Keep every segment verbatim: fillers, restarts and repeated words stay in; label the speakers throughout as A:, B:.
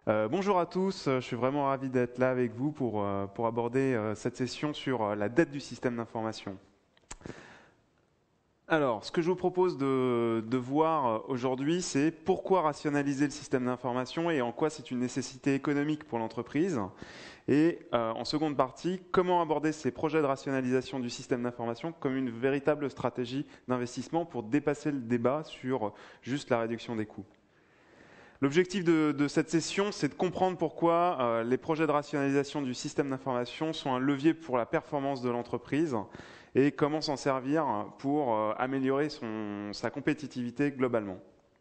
A: Euh, bonjour à tous, je suis vraiment ravi d'être là avec vous pour, euh, pour aborder euh, cette session sur euh, la dette du système d'information. Alors, ce que je vous propose de, de voir aujourd'hui, c'est pourquoi rationaliser le système d'information et en quoi c'est une nécessité économique pour l'entreprise. Et euh, en seconde partie, comment aborder ces projets de rationalisation du système d'information comme une véritable stratégie d'investissement pour dépasser le débat sur juste la réduction des coûts. L'objectif de, de cette session, c'est de comprendre pourquoi euh, les projets de rationalisation du système d'information sont un levier pour la performance de l'entreprise et comment s'en servir pour euh, améliorer son, sa compétitivité globalement.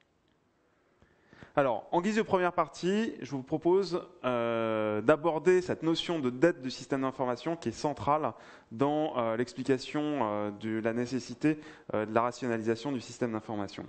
A: Alors, en guise de première partie, je vous propose euh, d'aborder cette notion de dette du système d'information qui est centrale dans euh, l'explication euh, de la nécessité euh, de la rationalisation du système d'information.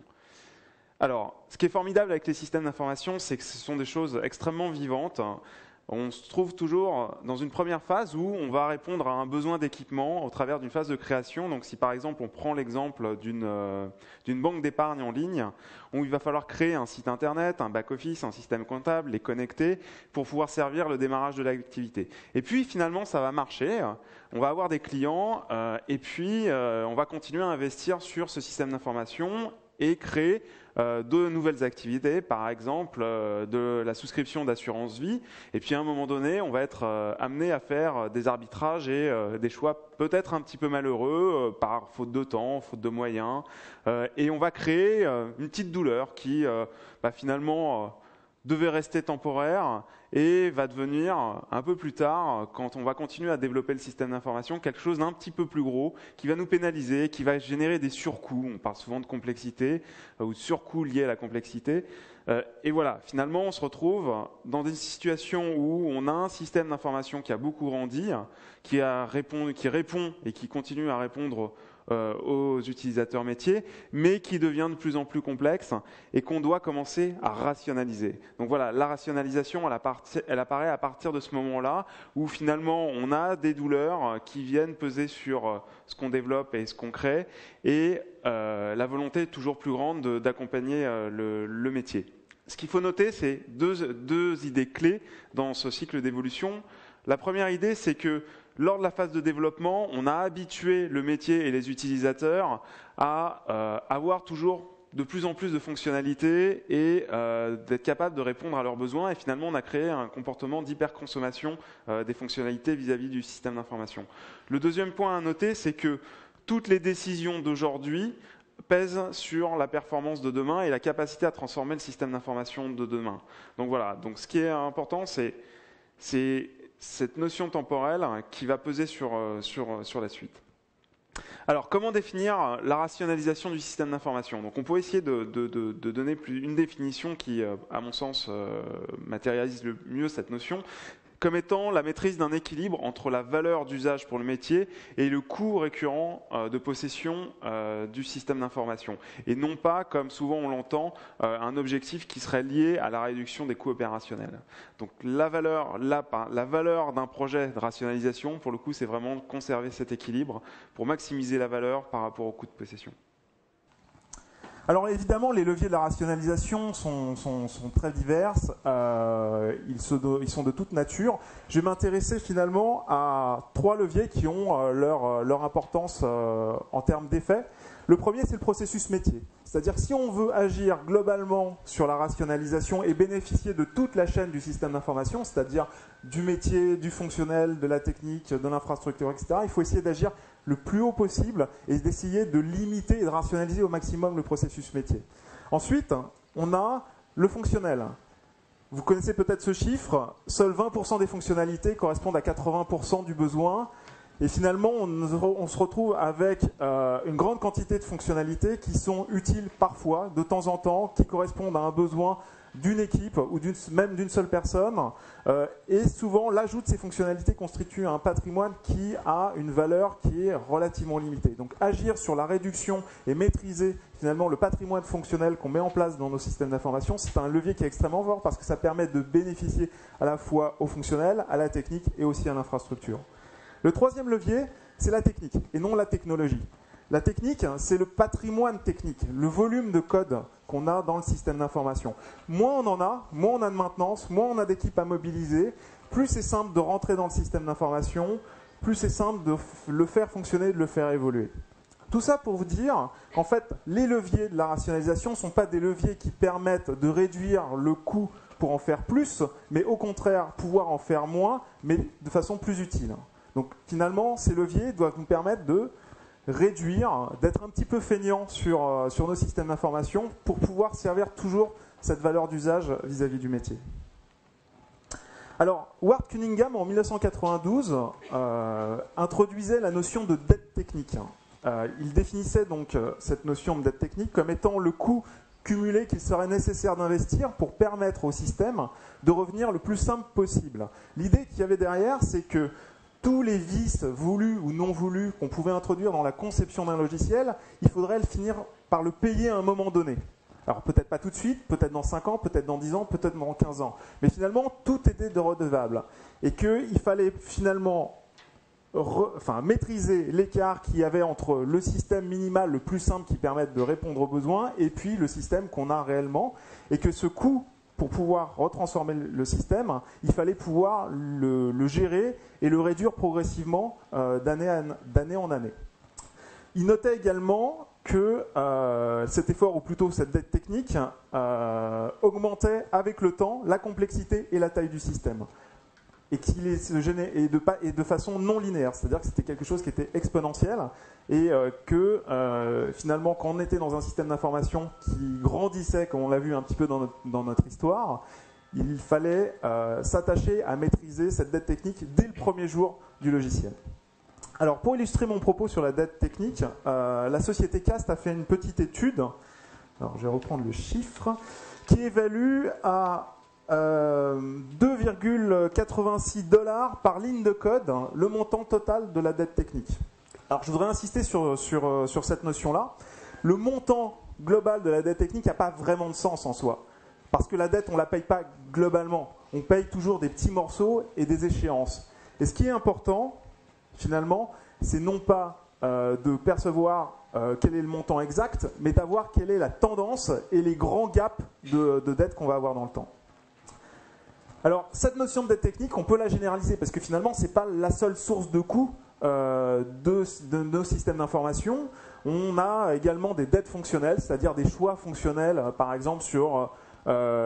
A: Alors, ce qui est formidable avec les systèmes d'information, c'est que ce sont des choses extrêmement vivantes. On se trouve toujours dans une première phase où on va répondre à un besoin d'équipement au travers d'une phase de création. Donc, si par exemple on prend l'exemple d'une euh, d'une banque d'épargne en ligne, où il va falloir créer un site internet, un back-office, un système comptable, les connecter pour pouvoir servir le démarrage de l'activité. Et puis finalement, ça va marcher. On va avoir des clients euh, et puis euh, on va continuer à investir sur ce système d'information et créer euh, de nouvelles activités, par exemple euh, de la souscription d'assurance vie. Et puis à un moment donné, on va être euh, amené à faire des arbitrages et euh, des choix peut-être un petit peu malheureux euh, par faute de temps, faute de moyens. Euh, et on va créer euh, une petite douleur qui euh, bah, finalement euh, devait rester temporaire et va devenir un peu plus tard, quand on va continuer à développer le système d'information, quelque chose d'un petit peu plus gros, qui va nous pénaliser, qui va générer des surcoûts. On parle souvent de complexité euh, ou de surcoûts liés à la complexité. Euh, et voilà, finalement, on se retrouve dans des situations où on a un système d'information qui a beaucoup grandi, qui, a répond, qui répond et qui continue à répondre Euh, aux utilisateurs métiers, mais qui devient de plus en plus complexe et qu'on doit commencer à rationaliser. Donc voilà, la rationalisation, elle, appart- elle apparaît à partir de ce moment-là où finalement on a des douleurs qui viennent peser sur ce qu'on développe et ce qu'on crée et euh, la volonté est toujours plus grande de, d'accompagner euh, le, le métier. Ce qu'il faut noter, c'est deux, deux idées clés dans ce cycle d'évolution. La première idée, c'est que lors de la phase de développement, on a habitué le métier et les utilisateurs à euh, avoir toujours de plus en plus de fonctionnalités et euh, d'être capable de répondre à leurs besoins. Et finalement, on a créé un comportement d'hyperconsommation euh, des fonctionnalités vis-à-vis du système d'information. Le deuxième point à noter, c'est que toutes les décisions d'aujourd'hui pèsent sur la performance de demain et la capacité à transformer le système d'information de demain. Donc voilà, donc ce qui est important, c'est c'est cette notion temporelle qui va peser sur, sur, sur la suite. Alors, comment définir la rationalisation du système d'information ? Donc, on pourrait essayer de, de, de, de donner plus, une définition qui, à mon sens, euh, matérialise le mieux cette notion, comme étant la maîtrise d'un équilibre entre la valeur d'usage pour le métier et le coût récurrent euh, de possession euh, du système d'information. Et non pas, comme souvent on l'entend, euh, un objectif qui serait lié à la réduction des coûts opérationnels. Donc la valeur, la, la valeur d'un projet de rationalisation, pour le coup, c'est vraiment conserver cet équilibre pour maximiser la valeur par rapport au coût de possession.
B: Alors évidemment, les leviers de la rationalisation sont, sont, sont très divers, euh, ils, se, ils sont de toute nature. Je vais m'intéresser finalement à trois leviers qui ont euh, leur, leur importance euh, en termes d'effet. Le premier, c'est le processus métier. C'est-à-dire si on veut agir globalement sur la rationalisation et bénéficier de toute la chaîne du système d'information, c'est-à-dire du métier, du fonctionnel, de la technique, de l'infrastructure, et cetera, il faut essayer d'agir le plus haut possible et d'essayer de limiter et de rationaliser au maximum le processus métier. Ensuite, on a le fonctionnel. Vous connaissez peut-être ce chiffre, seuls vingt pour cent des fonctionnalités correspondent à quatre-vingts pour cent du besoin. Et finalement, on, on se retrouve avec euh, une grande quantité de fonctionnalités qui sont utiles parfois, de temps en temps, qui correspondent à un besoin d'une équipe ou d'une, même d'une seule personne. Euh, et souvent, l'ajout de ces fonctionnalités constitue un patrimoine qui a une valeur qui est relativement limitée. Donc agir sur la réduction et maîtriser finalement le patrimoine fonctionnel qu'on met en place dans nos systèmes d'information, c'est un levier qui est extrêmement fort parce que ça permet de bénéficier à la fois au fonctionnel, à la technique et aussi à l'infrastructure. Le troisième levier, c'est la technique et non la technologie. La technique, c'est le patrimoine technique, le volume de code qu'on a dans le système d'information. Moins on en a, moins on a de maintenance, moins on a d'équipes à mobiliser, plus c'est simple de rentrer dans le système d'information, plus c'est simple de le faire fonctionner, de le faire évoluer. Tout ça pour vous dire qu'en fait, les leviers de la rationalisation ne sont pas des leviers qui permettent de réduire le coût pour en faire plus, mais au contraire, pouvoir en faire moins, mais de façon plus utile. Donc finalement, ces leviers doivent nous permettre de réduire, d'être un petit peu feignant sur, euh, sur nos systèmes d'information pour pouvoir servir toujours cette valeur d'usage vis-à-vis du métier. Alors, Ward Cunningham, en mille neuf cent quatre-vingt-douze, euh, introduisait la notion de dette technique. Euh, il définissait donc euh, cette notion de dette technique comme étant le coût cumulé qu'il serait nécessaire d'investir pour permettre au système de revenir le plus simple possible. L'idée qu'il y avait derrière, c'est que tous les vices voulus ou non voulus qu'on pouvait introduire dans la conception d'un logiciel, il faudrait le finir par le payer à un moment donné. Alors peut-être pas tout de suite, peut-être dans cinq ans, peut-être dans dix ans, peut-être dans quinze ans. Mais finalement, tout était de redevable. Et qu'il fallait finalement re, enfin, maîtriser l'écart qu'il y avait entre le système minimal le plus simple qui permette de répondre aux besoins et puis le système qu'on a réellement. Et que ce coût, pour pouvoir retransformer le système, il fallait pouvoir le, le gérer et le réduire progressivement euh, d'année en année. Il notait également que euh, cet effort, ou plutôt cette dette technique, euh, augmentait avec le temps la complexité et la taille du système. Et, qu'il est, et, de, et de façon non linéaire, c'est-à-dire que c'était quelque chose qui était exponentiel et euh, que euh, finalement, quand on était dans un système d'information qui grandissait, comme on l'a vu un petit peu dans notre, dans notre histoire, il fallait euh, s'attacher à maîtriser cette dette technique dès le premier jour du logiciel. Alors, pour illustrer mon propos sur la dette technique, euh, la société Cast a fait une petite étude, alors je vais reprendre le chiffre, qui évalue à Euh, deux virgule quatre-vingt-six dollars par ligne de code le montant total de la dette technique. Alors je voudrais insister sur, sur, sur cette notion-là. Le montant global de la dette technique n'a pas vraiment de sens en soi. Parce que la dette, on ne la paye pas globalement. On paye toujours des petits morceaux et des échéances. Et ce qui est important, finalement, c'est non pas euh, de percevoir euh, quel est le montant exact, mais d'avoir quelle est la tendance et les grands gaps de, de dette qu'on va avoir dans le temps. Alors, cette notion de dette technique, on peut la généraliser parce que finalement, ce n'est pas la seule source de coût euh, de, de nos systèmes d'information. On a également des dettes fonctionnelles, c'est-à-dire des choix fonctionnels, par exemple sur euh,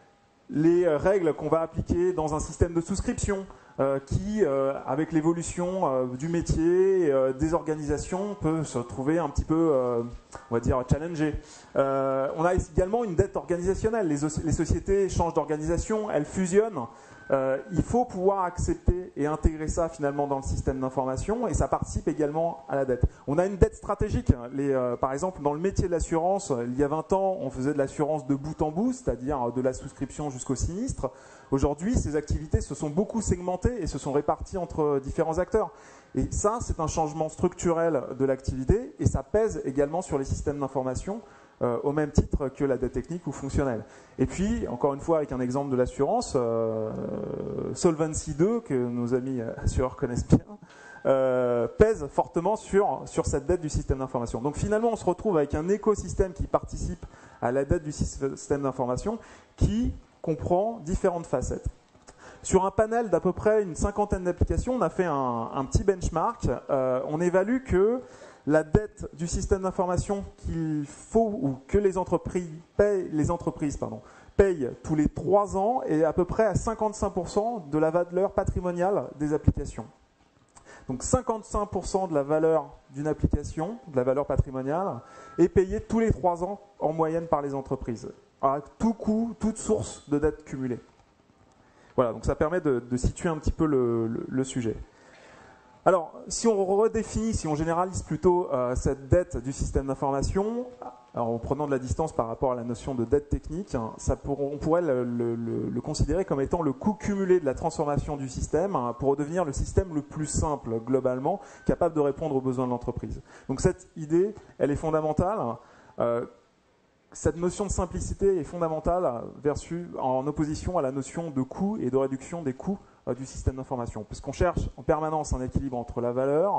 B: les règles qu'on va appliquer dans un système de souscription euh, qui, euh, avec l'évolution euh, du métier, euh, des organisations, peut se trouver un petit peu, euh, on va dire, challengé. Euh, on a également une dette organisationnelle. Les, les sociétés changent d'organisation, elles fusionnent. Euh, il faut pouvoir accepter et intégrer ça finalement dans le système d'information et ça participe également à la dette. On a une dette stratégique. Les, euh, par exemple, dans le métier de l'assurance, il y a vingt ans, on faisait de l'assurance de bout en bout, c'est-à-dire de la souscription jusqu'au sinistre. Aujourd'hui, ces activités se sont beaucoup segmentées et se sont réparties entre différents acteurs. Et ça, c'est un changement structurel de l'activité et ça pèse également sur les systèmes d'information euh, au même titre que la dette technique ou fonctionnelle. Et puis, encore une fois, avec un exemple de l'assurance, euh, Solvency deux, que nos amis assureurs connaissent bien, euh, pèse fortement sur, sur cette dette du système d'information. Donc finalement, on se retrouve avec un écosystème qui participe à la dette du système d'information qui comprend différentes facettes. Sur un panel d'à peu près une cinquantaine d'applications, on a fait un, un petit benchmark. Euh, on évalue que la dette du système d'information qu'il faut ou que les entreprises payent, les entreprises, pardon, payent tous les trois ans est à peu près à cinquante-cinq pour cent de la valeur patrimoniale des applications. Donc cinquante-cinq pour cent de la valeur d'une application, de la valeur patrimoniale, est payée tous les trois ans en moyenne par les entreprises. À tout coût, toute source de dette cumulée. Voilà, donc ça permet de, de situer un petit peu le, le, le sujet. Alors, si on redéfinit, si on généralise plutôt euh, cette dette du système d'information, en prenant de la distance par rapport à la notion de dette technique, hein, ça pour, on pourrait le, le, le considérer comme étant le coût cumulé de la transformation du système hein, pour devenir le système le plus simple, globalement, capable de répondre aux besoins de l'entreprise. Donc cette idée, elle est fondamentale. Euh, Cette notion de simplicité est fondamentale versus, en opposition à la notion de coût et de réduction des coûts euh, du système d'information. Puisqu'on cherche en permanence un équilibre entre la valeur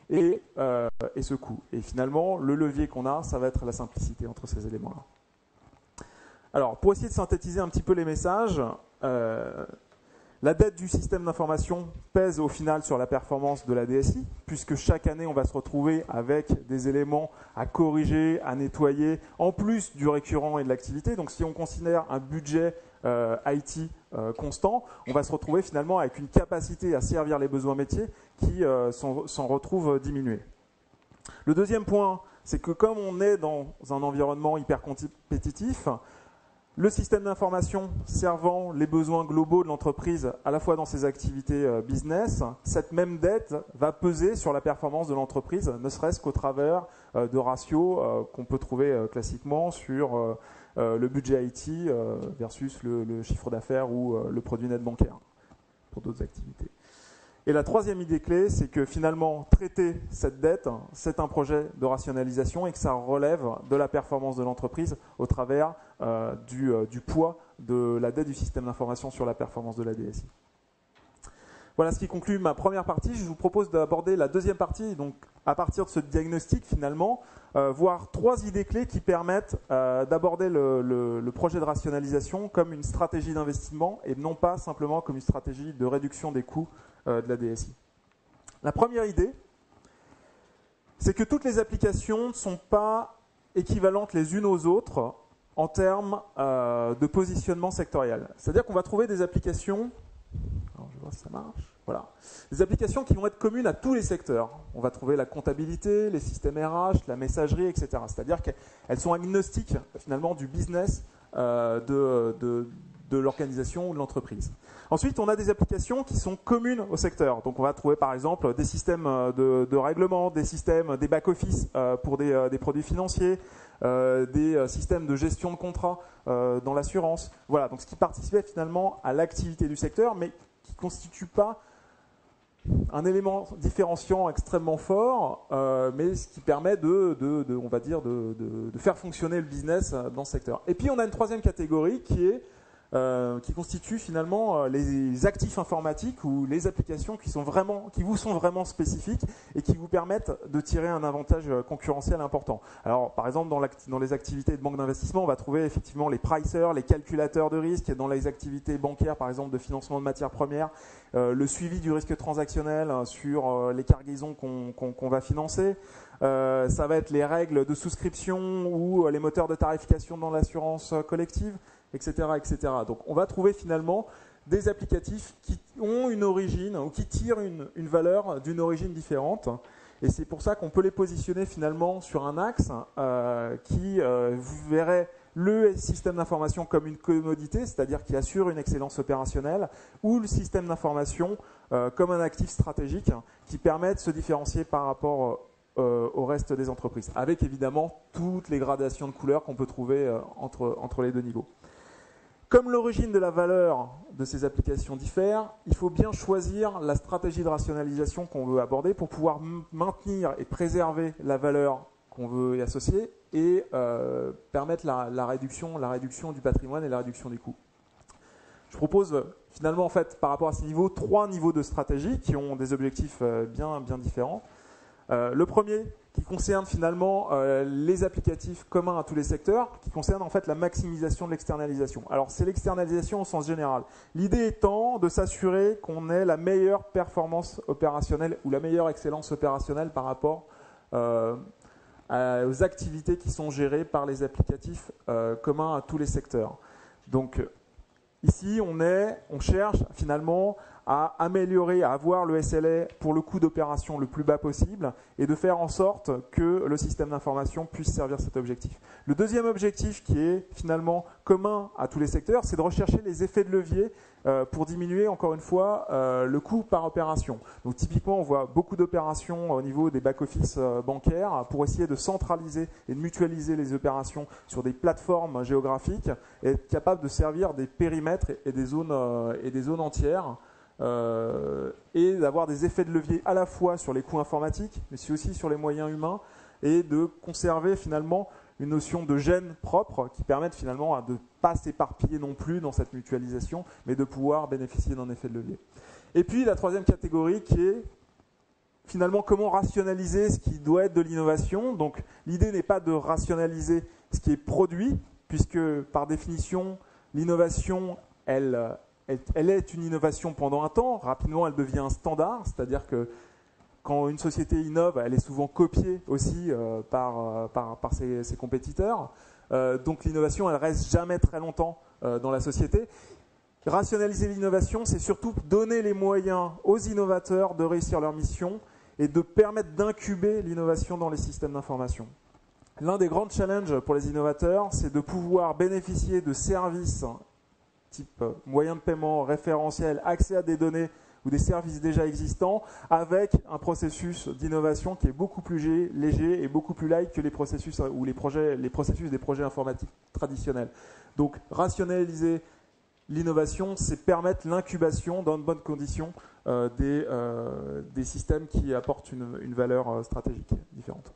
B: et, euh, et ce coût. Et finalement, le levier qu'on a, ça va être la simplicité entre ces éléments-là. Alors, pour essayer de synthétiser un petit peu les messages, euh, la dette du système d'information pèse au final sur la performance de la D S I, puisque chaque année, on va se retrouver avec des éléments à corriger, à nettoyer, en plus du récurrent et de l'activité. Donc, si on considère un budget euh, I T euh, constant, on va se retrouver finalement avec une capacité à servir les besoins métiers qui euh, s'en retrouve diminuée. Le deuxième point, c'est que comme on est dans un environnement hyper compétitif, le système d'information servant les besoins globaux de l'entreprise, à la fois dans ses activités business, cette même dette va peser sur la performance de l'entreprise, ne serait-ce qu'au travers de ratios qu'on peut trouver classiquement sur le budget I T versus le, le chiffre d'affaires ou le produit net bancaire pour d'autres activités. Et la troisième idée clé, c'est que finalement, traiter cette dette, c'est un projet de rationalisation et que ça relève de la performance de l'entreprise au travers euh, du, euh, du poids de la dette du système d'information sur la performance de la D S I. Voilà ce qui conclut ma première partie. Je vous propose d'aborder la deuxième partie, donc à partir de ce diagnostic finalement, euh, voir trois idées clés qui permettent euh, d'aborder le, le, le projet de rationalisation comme une stratégie d'investissement et non pas simplement comme une stratégie de réduction des coûts euh, de la D S I. La première idée, c'est que toutes les applications ne sont pas équivalentes les unes aux autres en termes euh, de positionnement sectoriel. C'est-à-dire qu'on va trouver des applications... Alors, je vais voir si ça marche. Voilà. Des applications qui vont être communes à tous les secteurs. On va trouver la comptabilité, les systèmes R H, la messagerie, et cetera. C'est-à-dire qu'elles sont agnostiques finalement du business euh, de, de, de l'organisation ou de l'entreprise. Ensuite, on a des applications qui sont communes au secteur. Donc, on va trouver par exemple des systèmes de, de règlement, des systèmes, des back-office euh, pour des, euh, des produits financiers, euh, des euh, systèmes de gestion de contrats euh, dans l'assurance. Voilà, donc ce qui participait finalement à l'activité du secteur, mais qui ne constitue pas un élément différenciant extrêmement fort, euh, mais ce qui permet de, de, de on va dire, de, de, de faire fonctionner le business dans ce secteur. Et puis, on a une troisième catégorie qui est Euh, qui constituent finalement euh, les actifs informatiques ou les applications qui, sont vraiment, qui vous sont vraiment spécifiques et qui vous permettent de tirer un avantage concurrentiel important. Alors, par exemple, dans, dans les activités de banque d'investissement, on va trouver effectivement les pricers, les calculateurs de risque. Dans les activités bancaires, par exemple, de financement de matières premières, euh, le suivi du risque transactionnel hein, sur euh, les cargaisons qu'on qu'on, qu'on va financer. Euh, ça va être les règles de souscription ou euh, les moteurs de tarification dans l'assurance collective, et cetera, et cetera. Donc, on va trouver finalement des applicatifs qui ont une origine ou qui tirent une, une valeur d'une origine différente. Et c'est pour ça qu'on peut les positionner finalement sur un axe euh, qui euh, vous verrait le système d'information comme une commodité, c'est-à-dire qui assure une excellence opérationnelle, ou le système d'information euh, comme un actif stratégique qui permet de se différencier par rapport euh, au reste des entreprises, avec évidemment toutes les gradations de couleurs qu'on peut trouver euh, entre, entre les deux niveaux. Comme l'origine de la valeur de ces applications diffère, il faut bien choisir la stratégie de rationalisation qu'on veut aborder pour pouvoir maintenir et préserver la valeur qu'on veut y associer et euh, permettre la, la, réduction, la réduction du patrimoine et la réduction des coûts. Je propose finalement, en fait, par rapport à ces niveaux, trois niveaux de stratégie qui ont des objectifs bien, bien différents. Euh, le premier, qui concerne finalement euh, les applicatifs communs à tous les secteurs, qui concerne en fait la maximisation de l'externalisation. Alors c'est l'externalisation au sens général. L'idée étant de s'assurer qu'on ait la meilleure performance opérationnelle ou la meilleure excellence opérationnelle par rapport euh, à, aux activités qui sont gérées par les applicatifs euh, communs à tous les secteurs. Donc ici on, est, on cherche finalement à améliorer, à avoir le S L A pour le coût d'opération le plus bas possible et de faire en sorte que le système d'information puisse servir cet objectif. Le deuxième objectif qui est finalement commun à tous les secteurs, c'est de rechercher les effets de levier euh, pour diminuer encore une fois euh, le coût par opération. Donc typiquement, on voit beaucoup d'opérations au niveau des back-office euh, bancaires pour essayer de centraliser et de mutualiser les opérations sur des plateformes géographiques et être capable de servir des périmètres et des zones, euh, et des zones entières. Euh, et d'avoir des effets de levier à la fois sur les coûts informatiques, mais aussi sur les moyens humains, et de conserver finalement une notion de gène propre qui permette finalement de ne pas s'éparpiller non plus dans cette mutualisation, mais de pouvoir bénéficier d'un effet de levier. Et puis la troisième catégorie qui est finalement comment rationaliser ce qui doit être de l'innovation. Donc l'idée n'est pas de rationaliser ce qui est produit, puisque par définition, l'innovation, elle, elle, elle est une innovation pendant un temps. Rapidement, elle devient un standard, c'est-à-dire que quand une société innove, elle est souvent copiée aussi euh, par, par, par ses, ses compétiteurs. Euh, donc l'innovation, elle reste jamais très longtemps euh, dans la société. Rationaliser l'innovation, c'est surtout donner les moyens aux innovateurs de réussir leur mission et de permettre d'incuber l'innovation dans les systèmes d'information. L'un des grands challenges pour les innovateurs, c'est de pouvoir bénéficier de services type moyens de paiement, référentiel, accès à des données ou des services déjà existants, avec un processus d'innovation qui est beaucoup plus léger et beaucoup plus light que les processus ou les projets, les processus des projets informatiques traditionnels. Donc, rationaliser l'innovation, c'est permettre l'incubation dans de bonnes conditions euh, des, euh, des systèmes qui apportent une, une valeur euh, stratégique différente.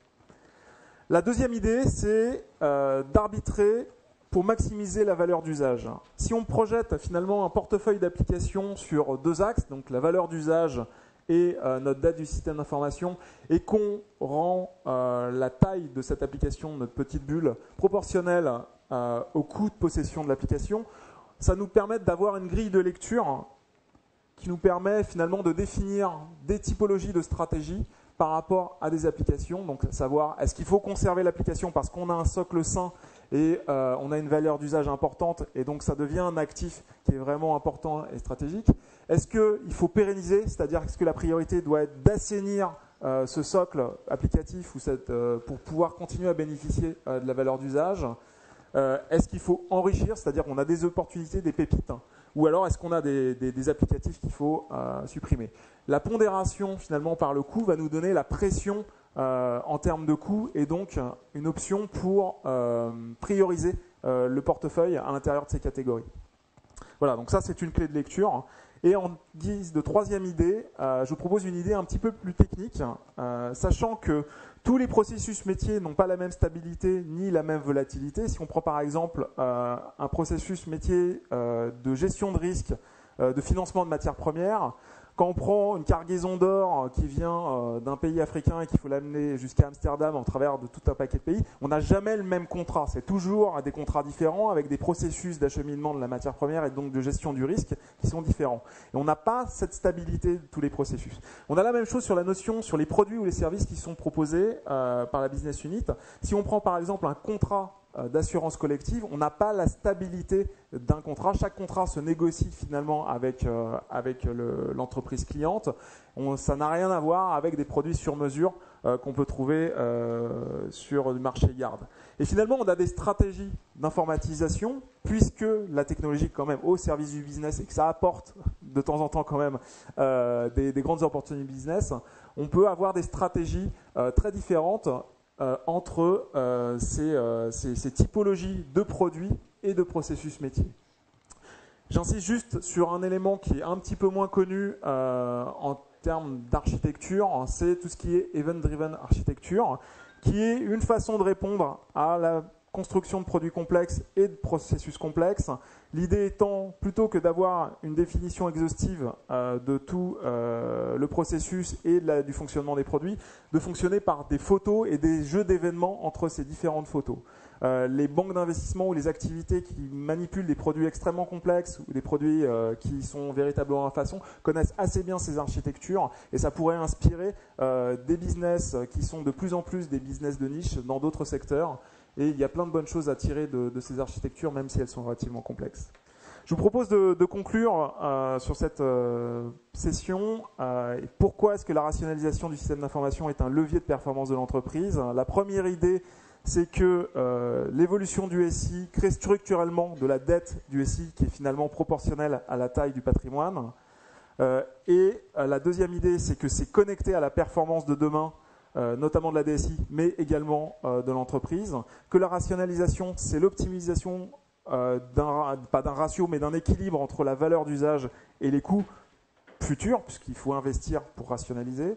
B: La deuxième idée, c'est euh, d'arbitrer pour maximiser la valeur d'usage. Si on projette finalement un portefeuille d'applications sur deux axes, donc la valeur d'usage et euh, notre date du système d'information, et qu'on rend euh, la taille de cette application, notre petite bulle, proportionnelle euh, au coût de possession de l'application, ça nous permet d'avoir une grille de lecture qui nous permet finalement de définir des typologies de stratégies par rapport à des applications. Donc, savoir est-ce qu'il faut conserver l'application parce qu'on a un socle sain et euh, on a une valeur d'usage importante et donc ça devient un actif qui est vraiment important et stratégique. Est-ce qu'il faut pérenniser, c'est-à-dire est-ce que la priorité doit être d'assainir euh, ce socle applicatif ou cette, euh, pour pouvoir continuer à bénéficier euh, de la valeur d'usage? Euh, est-ce qu'il faut enrichir, c'est-à-dire qu'on a des opportunités, des pépites, hein, ou alors est-ce qu'on a des, des, des applicatifs qu'il faut euh, supprimer? La pondération finalement par le coût va nous donner la pression euh, en termes de coût et donc une option pour euh, prioriser euh, le portefeuille à l'intérieur de ces catégories. Voilà, donc ça c'est une clé de lecture. Et en guise de troisième idée, euh, je vous propose une idée un petit peu plus technique, euh, sachant que tous les processus métiers n'ont pas la même stabilité ni la même volatilité. Si on prend par exemple euh, un processus métier euh, de gestion de risque, euh, de financement de matières premières, quand on prend une cargaison d'or qui vient euh, d'un pays africain et qu'il faut l'amener jusqu'à Amsterdam en travers de tout un paquet de pays, on n'a jamais le même contrat. C'est toujours des contrats différents avec des processus d'acheminement de la matière première et donc de gestion du risque qui sont différents. Et on n'a pas cette stabilité de tous les processus. On a la même chose sur la notion, sur les produits ou les services qui sont proposés euh, par la business unit. Si on prend par exemple un contrat d'assurance collective, on n'a pas la stabilité d'un contrat. Chaque contrat se négocie finalement avec, euh, avec le, l'entreprise cliente. On, ça n'a rien à voir avec des produits sur mesure euh, qu'on peut trouver euh, sur le marché Yard. Et finalement, on a des stratégies d'informatisation, puisque la technologie quand même au service du business et que ça apporte de temps en temps quand même euh, des, des grandes opportunités business, on peut avoir des stratégies euh, très différentes Euh, entre euh, ces, euh, ces, ces typologies de produits et de processus métiers. J'insiste juste sur un élément qui est un petit peu moins connu euh, en termes d'architecture, c'est tout ce qui est Event-Driven Architecture, qui est une façon de répondre à la construction de produits complexes et de processus complexes. L'idée étant, plutôt que d'avoir une définition exhaustive euh, de tout euh, le processus et de la, du fonctionnement des produits, de fonctionner par des photos et des jeux d'événements entre ces différentes photos. Euh, les banques d'investissement ou les activités qui manipulent des produits extrêmement complexes ou des produits euh, qui sont véritablement en façon connaissent assez bien ces architectures et ça pourrait inspirer euh, des business qui sont de plus en plus des business de niche dans d'autres secteurs. Et il y a plein de bonnes choses à tirer de, de ces architectures, même si elles sont relativement complexes. Je vous propose de, de conclure euh, sur cette euh, session. Euh, et pourquoi est-ce que la rationalisation du système d'information est un levier de performance de l'entreprise? La première idée, c'est que euh, l'évolution du S I crée structurellement de la dette du S I qui est finalement proportionnelle à la taille du patrimoine. Euh, et euh, la deuxième idée, c'est que c'est connecté à la performance de demain, Euh, notamment de la D S I, mais également euh, de l'entreprise, que la rationalisation, c'est l'optimisation, euh, d'un, pas d'un ratio, mais d'un équilibre entre la valeur d'usage et les coûts futurs, puisqu'il faut investir pour rationaliser,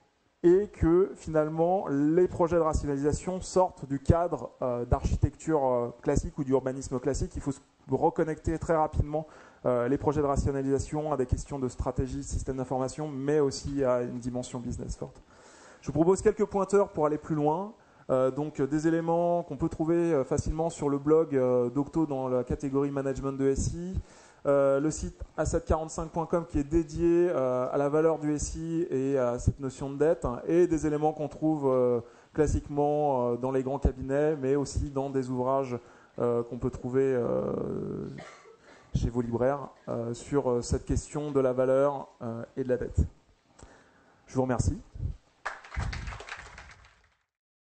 B: et que finalement, les projets de rationalisation sortent du cadre euh, d'architecture euh, classique ou d'urbanisme classique. Il faut reconnecter très rapidement euh, les projets de rationalisation à des questions de stratégie, système d'information, mais aussi à une dimension business forte. Je vous propose quelques pointeurs pour aller plus loin. Euh, donc des éléments qu'on peut trouver euh, facilement sur le blog euh, d'Octo dans la catégorie management de S I. Euh, le site asset quarante-cinq point com qui est dédié euh, à la valeur du S I et à cette notion de dette, hein, et des éléments qu'on trouve euh, classiquement euh, dans les grands cabinets, mais aussi dans des ouvrages euh, qu'on peut trouver euh, chez vos libraires euh, sur euh, cette question de la valeur euh, et de la dette. Je vous remercie.